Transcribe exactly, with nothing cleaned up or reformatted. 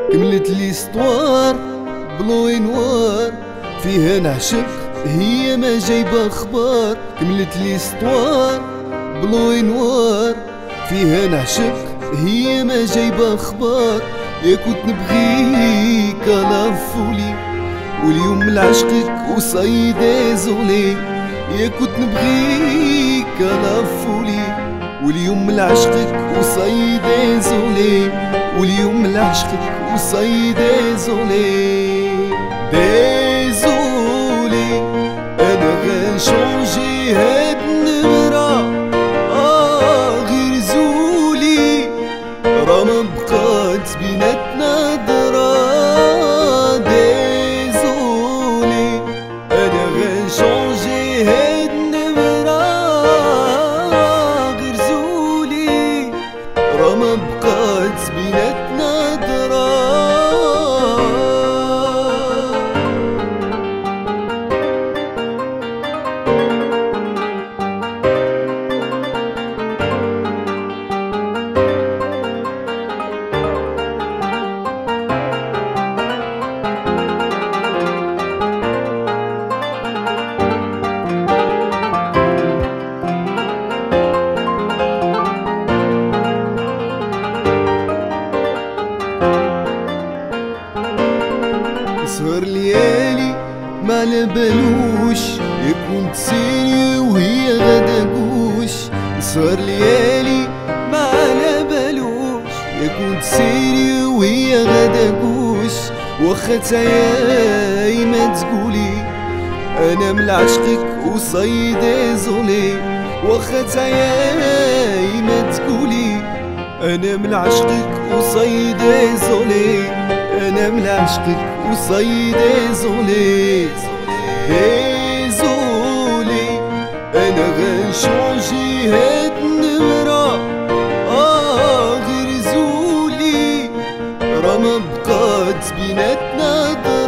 كملت ليستوار بلو نوار فيها نعشق هي ما جايبه اخبار. كملت ليستوار بلو نوار فيها نعشق هي ما جايبه اخبار. يا كنت نبغيك انا فولي واليوم لعشقك وصايدة زولي. يا كنت نبغيك انا فولي واليوم لعشقك وصايدة زولي. واليوم لعشقك وصايدة زولي. ديزولي انا غنشونجي هاد النمرة اه غير زولي راه ما بقات بيناتنا درا. ديزولي انا غنشونجي هاد النمرة غير زولي راه ما بقات بيناتنا درا. سهر ليالي ما على بالوش يكون تسيري وهي غدا قوش. سهر ليالي ما على بالوش يكون تسيري وهي غدا قوش. واخا تعياي ما تقولي انا من عشقك وصايدة زولي. واخا تعياي ما تقولي انا من عشقك وصايدة زولي. انا من عشقك وصايدة زولي. زولي انا غنشونجي هاد النمرة اه غير زولي راه ما بقات بيناتنا